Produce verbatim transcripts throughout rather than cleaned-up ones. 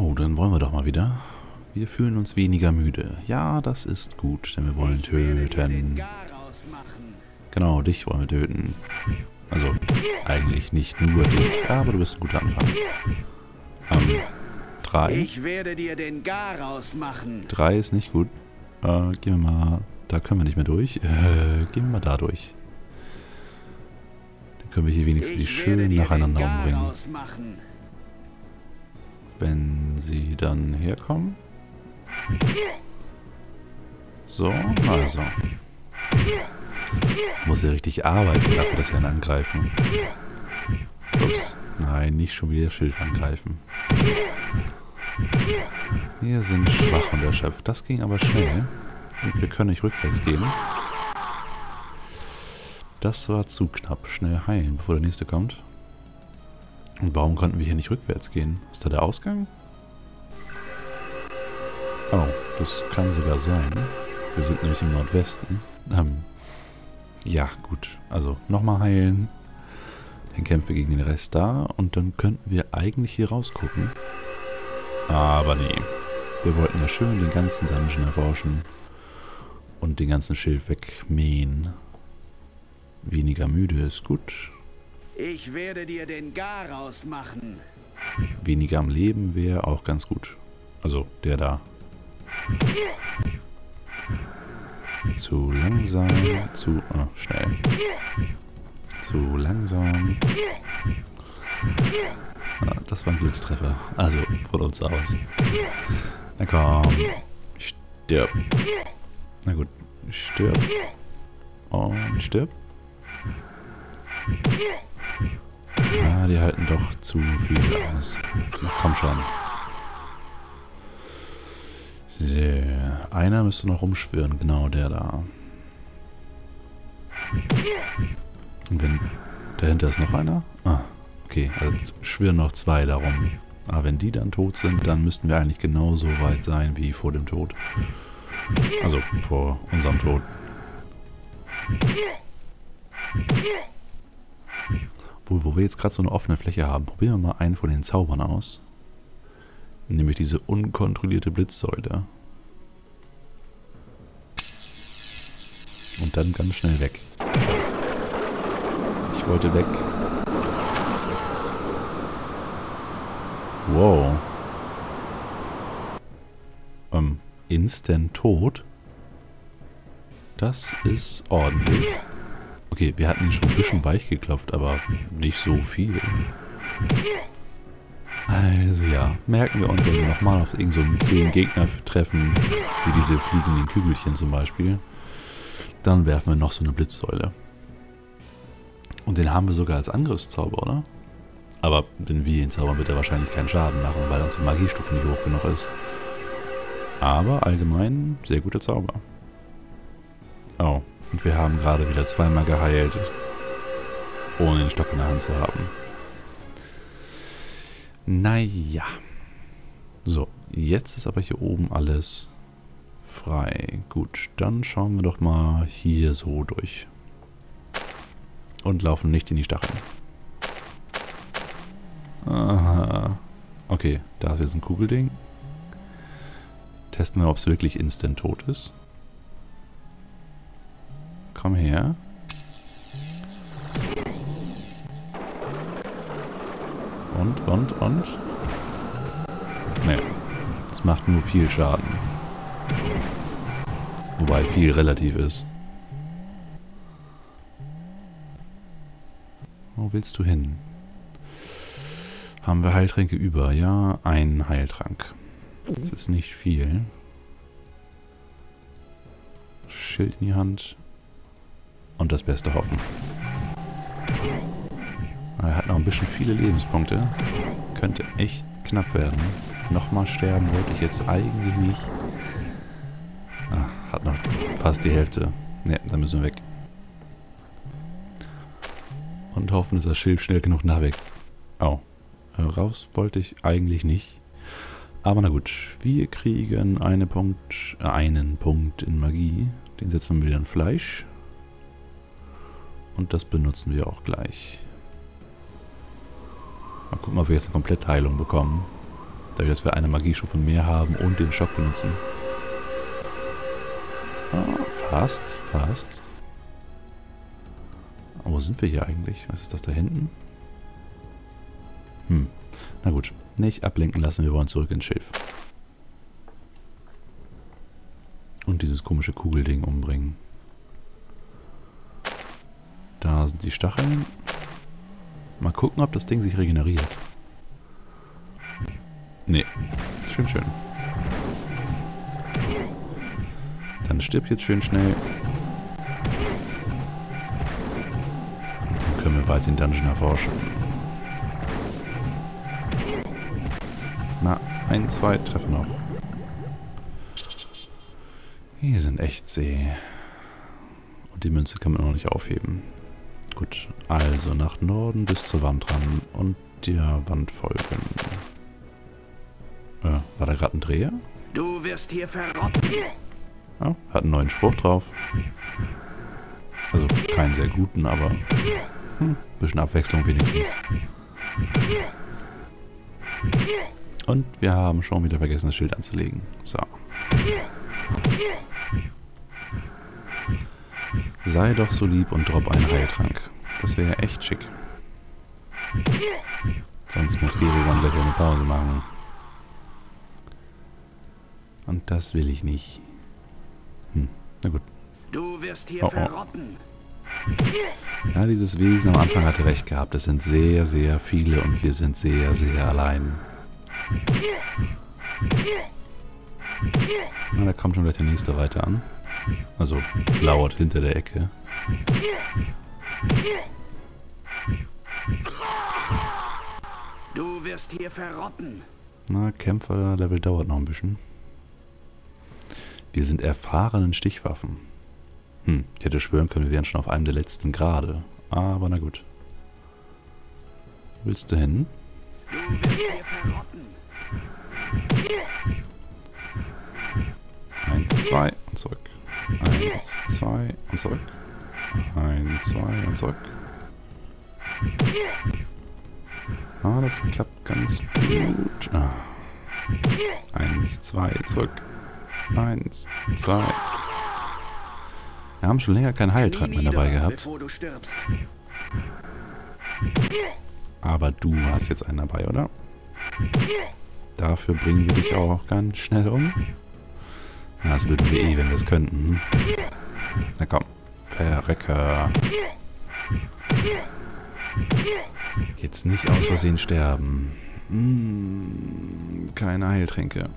So, dann wollen wir doch mal wieder. Wir fühlen uns weniger müde. Ja, das ist gut, denn wir wollen töten. Genau, dich wollen wir töten. Also, eigentlich nicht nur dich, aber du bist ein guter Anfang. Ähm, drei. Ich werde dir den Garaus machen. Drei ist nicht gut. Äh, gehen wir mal... Da können wir nicht mehr durch. Äh, gehen wir mal da durch. Dann können wir hier wenigstens die schön nacheinander umbringen. Wenn sie dann herkommen. So, also. Muss ja richtig arbeiten dafür, dass wir ihn angreifen. Ups. Nein, nicht schon wieder Schilf angreifen. Wir sind schwach und erschöpft. Das ging aber schnell. Und wir können nicht rückwärts gehen. Das war zu knapp. Schnell heilen, bevor der nächste kommt. Und warum konnten wir hier nicht rückwärts gehen? Ist da der Ausgang? Oh, das kann sogar sein. Wir sind nämlich im Nordwesten. Ähm, ja, gut. Also nochmal heilen. Dann kämpfen wir gegen den Rest da. Und dann könnten wir eigentlich hier rausgucken. Aber nee. Wir wollten ja schön den ganzen Dungeon erforschen. Und den ganzen Schilf wegmähen. Weniger müde ist gut. Ich werde dir den Garaus machen. Weniger am Leben wäre auch ganz gut. Also der da. Zu langsam, zu oh, schnell. Zu langsam. Ah, das war ein Glückstreffer. Also von uns aus. Na komm. Stirb. Na gut. Stirb. Und stirb. Ah, die halten doch zu viel aus. Na, komm schon. So, einer müsste noch rumschwirren, genau der da. Und wenn dahinter ist noch einer? Ah, okay, also schwirren noch zwei darum. Aber wenn die dann tot sind, dann müssten wir eigentlich genauso weit sein wie vor dem Tod. Also vor unserem Tod. Wo, wo wir jetzt gerade so eine offene Fläche haben, probieren wir mal einen von den Zaubern aus. Nämlich diese unkontrollierte Blitzsäule. Und dann ganz schnell weg. Ich wollte weg. Wow. Ähm, instant tot. Das ist ordentlich. Okay, wir hatten ihn schon ein bisschen weich geklopft, aber nicht so viel. Also ja, merken wir uns, wenn wir nochmal auf irgendeinen so zehn Gegner treffen, wie diese fliegenden Kügelchen zum Beispiel, dann werfen wir noch so eine Blitzsäule. Und den haben wir sogar als Angriffszauber, oder? Aber wenn wir ihn zaubern, wird er wahrscheinlich keinen Schaden machen, weil unsere Magiestufe nicht hoch genug ist. Aber allgemein sehr guter Zauber. Oh, und wir haben gerade wieder zweimal geheilt, ohne den Stock in der Hand zu haben. Naja. So, jetzt ist aber hier oben alles frei. Gut, dann schauen wir doch mal hier so durch. Und laufen nicht in die Stacheln. Aha. Okay, da ist jetzt ein Kugelding. Testen wir, ob es wirklich instant tot ist. Komm her. Und, und, und. Ne, es macht nur viel Schaden. Wobei viel relativ ist. Wo willst du hin? Haben wir Heiltränke über? Ja, ein Heiltrank. Das ist nicht viel. Schild in die Hand. Und das Beste hoffen. Er hat noch ein bisschen viele Lebenspunkte. Das könnte echt knapp werden. Nochmal sterben wollte ich jetzt eigentlich nicht. Ah, hat noch fast die Hälfte. Ne, dann müssen wir weg. Und hoffen, dass das Schild schnell genug nachwächst. Oh. Raus wollte ich eigentlich nicht. Aber na gut. Wir kriegen eine Punkt, äh, einen Punkt in Magie. Den setzen wir wieder in Fleisch. Und das benutzen wir auch gleich. Mal gucken, ob wir jetzt eine Komplettheilung bekommen. Dadurch, dass wir eine Magiestufe mehr haben und den Schock benutzen. Ah, fast, fast. Aber wo sind wir hier eigentlich? Was ist das da hinten? Hm. Na gut. Nicht ablenken lassen, wir wollen zurück ins Schilf. Und dieses komische Kugelding umbringen. Da sind die Stacheln. Mal gucken, ob das Ding sich regeneriert. Nee. Schön, schön. Dann stirbt jetzt schön schnell. Und dann können wir weiter den Dungeon erforschen. Na, ein, zwei Treffer noch. Die sind echt zäh. Und die Münze kann man noch nicht aufheben. Gut, also nach Norden bis zur Wand ran und der Wand folgen. Äh, war da gerade ein Dreher? Du wirst hier verrotten. Ja, hat einen neuen Spruch drauf. Also keinen sehr guten, aber hm, bisschen Abwechslung wenigstens. Und wir haben schon wieder vergessen, das Schild anzulegen. So. Sei doch so lieb und drop einen Heiltrank. Das wäre ja echt schick. Sonst muss Gerugan gleich eine Pause machen. Und das will ich nicht. Hm, na gut. Du wirst hier oh, oh. verrotten. Ja, dieses Wesen am Anfang hatte recht gehabt. Es sind sehr, sehr viele und wir sind sehr, sehr allein. Na, da kommt schon gleich der nächste Reiter an. Also lauert hinter der Ecke. Du wirst hier verrotten. Na, Kämpferlevel dauert noch ein bisschen. Wir sind erfahrenen Stichwaffen. Hm, ich hätte schwören können, wir wären schon auf einem der letzten Grade. Aber na gut. Willst du hin? Du wirst hier verrotten. Eins, zwei und zurück. Eins, zwei und zurück. Eins, zwei und zurück. Ah, das klappt ganz gut. Ah. Eins, zwei, zurück. Eins, zwei. Wir haben schon länger keinen Heiltrank mehr dabei gehabt. Aber du hast jetzt einen dabei, oder? Dafür bringen wir dich auch ganz schnell um. Na, das würden wir eh, wenn wir es könnten. Na komm. Verrecke. Jetzt nicht aus Versehen sterben. Hm, keine Heiltränke.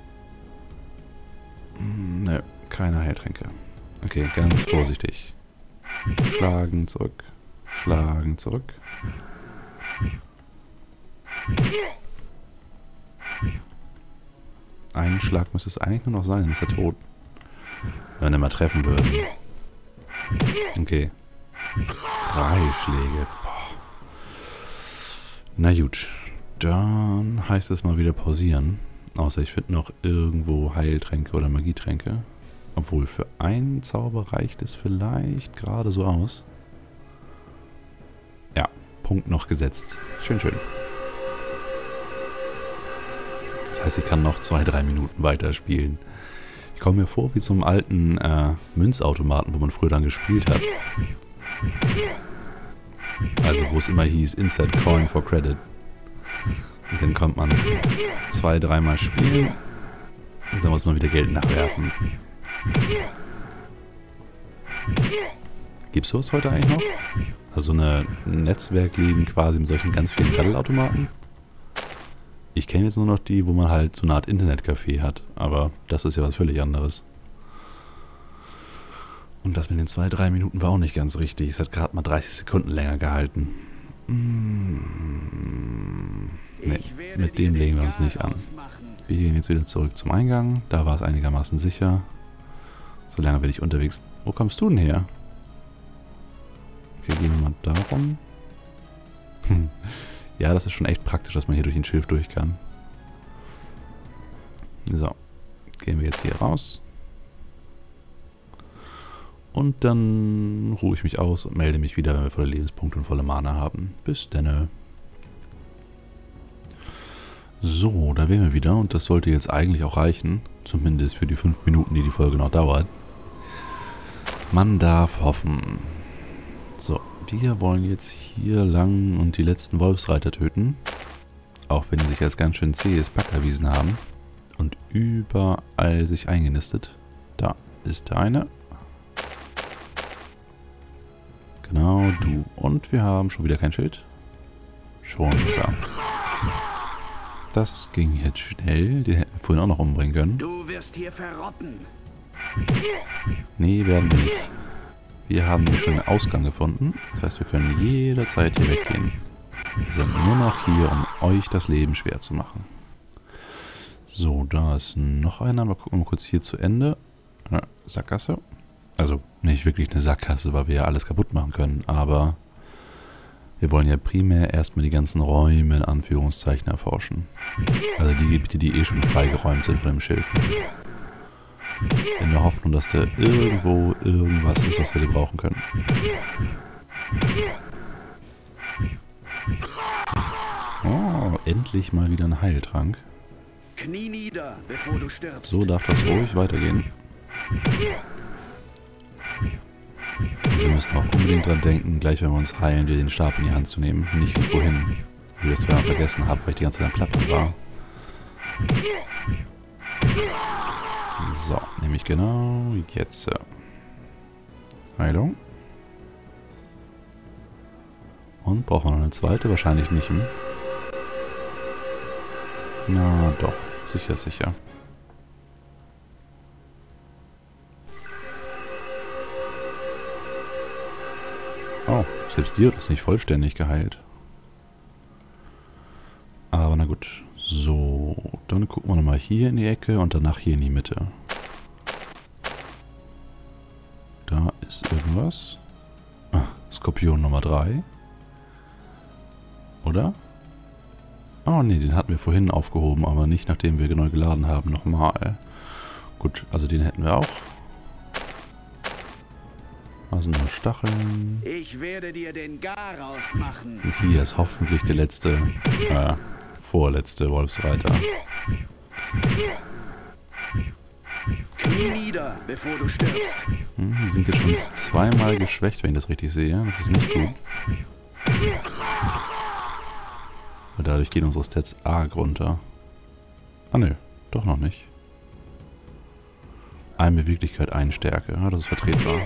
Hm, nö, keine Heiltränke. Okay, ganz vorsichtig. Schlagen zurück. Schlagen zurück. Ein Schlag müsste es eigentlich nur noch sein, dann ist er tot. Wenn wir ihn mal treffen würden. Okay. Drei Schläge. Boah. Na gut. Dann heißt es mal wieder pausieren. Außer ich finde noch irgendwo Heiltränke oder Magietränke. Obwohl für einen Zauber reicht es vielleicht gerade so aus. Ja, Punkt noch gesetzt. Schön, schön. Das heißt, ich kann noch zwei, drei Minuten weiterspielen. Ich komme mir vor wie zum alten äh, Münzautomaten, wo man früher dann gespielt hat. Also wo es immer hieß, Insert Coin for Credit. Und dann kommt man zwei, dreimal spielen und dann muss man wieder Geld nachwerfen. Gibt es sowas heute eigentlich noch? Also eine Netzwerkläden quasi mit solchen ganz vielen Paddelautomaten? Ich kenne jetzt nur noch die, wo man halt so eine Art Internetcafé hat. Aber das ist ja was völlig anderes. Und das mit den zwei, drei Minuten war auch nicht ganz richtig. Es hat gerade mal dreißig Sekunden länger gehalten. Mm, nee, mit dem legen wir uns nicht an. Wir gehen jetzt wieder zurück zum Eingang. Da war es einigermaßen sicher. Solange bin ich unterwegs. Wo kommst du denn her? Okay, gehen wir mal darum. Ja, das ist schon echt praktisch, dass man hier durch den Schilf durch kann. So, gehen wir jetzt hier raus. Und dann ruhe ich mich aus und melde mich wieder, wenn wir volle Lebenspunkte und volle Mana haben. Bis denne. So, da wären wir wieder und das sollte jetzt eigentlich auch reichen. Zumindest für die fünf Minuten, die die Folge noch dauert. Man darf hoffen. So, wir wollen jetzt hier lang und die letzten Wolfsreiter töten. Auch wenn die sich als ganz schön zähes Pack erwiesen haben. Und überall sich eingenistet. Da ist der eine. Genau, du. Und wir haben schon wieder kein Schild. Schon besser. Das ging jetzt schnell. Den hätten wir vorhin auch noch umbringen können. Du wirst hier verrotten. Nee, werden wir nicht. Wir haben hier schon einen Ausgang gefunden. Das heißt, wir können jederzeit hier weggehen. Wir sind nur noch hier, um euch das Leben schwer zu machen. So, da ist noch einer. Mal gucken wir mal kurz hier zu Ende. Ja, Sackgasse. Also nicht wirklich eine Sackgasse, weil wir ja alles kaputt machen können. Aber wir wollen ja primär erstmal die ganzen Räume in Anführungszeichen erforschen. Also die Gebiete, die eh schon freigeräumt sind von dem Schiff. In der Hoffnung, dass da irgendwo irgendwas ist, was wir gebrauchen können. Oh, endlich mal wieder ein Heiltrank. Knie nieder, bevor du stirbst. So darf das ruhig weitergehen. Und wir müssen auch unbedingt dran denken, gleich wenn wir uns heilen, wir den Stab in die Hand zu nehmen. Nicht wie vorhin. Wie ich das zweimal vergessen habe, weil ich die ganze Zeit am Platten war. So, nämlich genau jetzt. Heilung. Und brauchen wir noch eine zweite? Wahrscheinlich nicht. Hm? Na doch, sicher, sicher. Oh, selbst dir hat es nicht vollständig geheilt. Aber na gut. So, dann gucken wir nochmal hier in die Ecke und danach hier in die Mitte. Da ist irgendwas. Ah, Skorpion Nummer drei. Oder? Oh ne, den hatten wir vorhin aufgehoben, aber nicht nachdem wir neu geladen haben. Nochmal. Gut, also den hätten wir auch. Da sind nur Stacheln. Ich werde dir den Garaus machen. Und hier ist hoffentlich der letzte, äh, vorletzte Wolfsreiter. Knie nieder, bevor du stirbst. Hm, die sind jetzt schon zweimal geschwächt, wenn ich das richtig sehe. Das ist nicht gut. Weil dadurch gehen unsere Stats arg runter. Ah nö, doch noch nicht. Eine Beweglichkeit, eine Stärke. Ja, das ist vertretbar.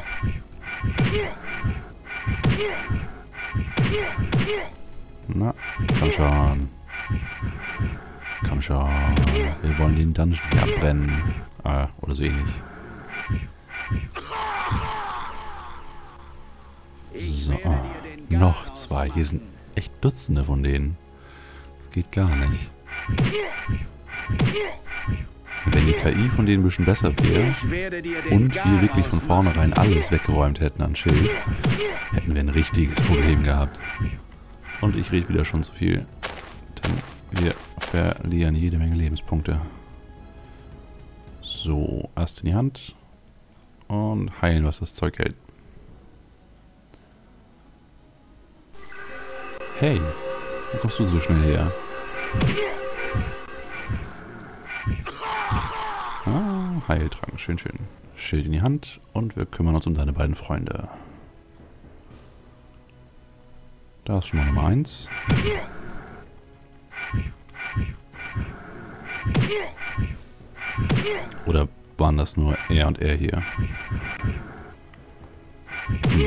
Na, komm schon. Komm schon. Wir wollen den Dungeon hier abbrennen. Ah, oder so ähnlich. So, ah, noch zwei. Hier sind echt Dutzende von denen. Das geht gar nicht. Wenn die K I von denen ein bisschen besser wäre und wir wirklich von vornherein alles weggeräumt hätten an Schilf, hätten wir ein richtiges Problem gehabt. Und ich rede wieder schon zu viel, denn wir verlieren jede Menge Lebenspunkte. So, erst in die Hand und heilen, was das Zeug hält. Hey, wo kommst du so schnell her? Ah, Heiltrank, schön, schön. Schild in die Hand und wir kümmern uns um deine beiden Freunde. Da ist schon mal Nummer eins. Oder waren das nur er und er hier? Hm.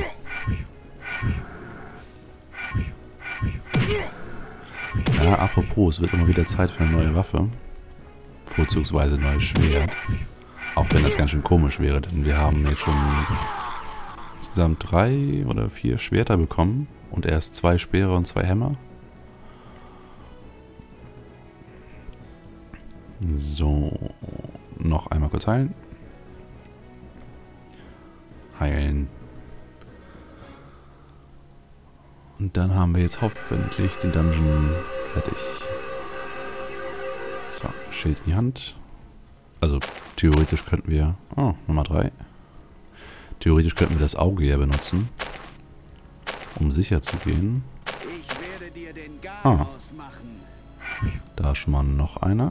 Ja, apropos, es wird immer wieder Zeit für eine neue Waffe. Vorzugsweise ein neues Schwert. Auch wenn das ganz schön komisch wäre, denn wir haben jetzt schon insgesamt drei oder vier Schwerter bekommen und erst zwei Speere und zwei Hämmer. So, noch einmal kurz heilen. Heilen. Und dann haben wir jetzt hoffentlich den Dungeon fertig. So, Schild in die Hand. Also theoretisch könnten wir... Oh, Nummer drei. Theoretisch könnten wir das Auge ja benutzen, um sicher zu gehen. Ich werde dir den Ah. Garaus machen. Da ist schon mal noch einer.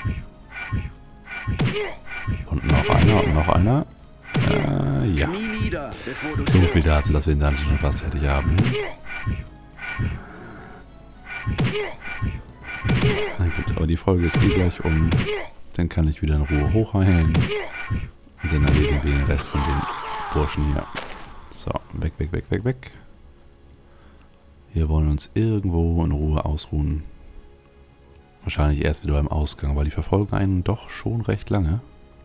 Und noch einer und noch einer. Äh, ja. So viel dazu, dass wir den Dungeon schon fast fertig haben. Na gut, aber die Folge ist eh gleich um. Dann kann ich wieder in Ruhe hochheilen. Und dann erledigen wir den Rest von den Burschen hier. So, weg, weg, weg, weg, weg. Wir wollen uns irgendwo in Ruhe ausruhen. Wahrscheinlich erst wieder beim Ausgang, weil die verfolgen einen doch schon recht lange.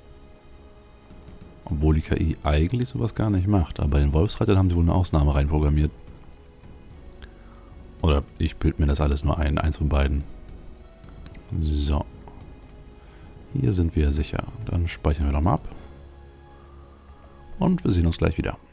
Obwohl die K I eigentlich sowas gar nicht macht. Aber bei den Wolfsreitern haben sie wohl eine Ausnahme reinprogrammiert. Oder ich bilde mir das alles nur ein. Eins von beiden. So. Hier sind wir sicher. Dann speichern wir nochmal ab. Und wir sehen uns gleich wieder.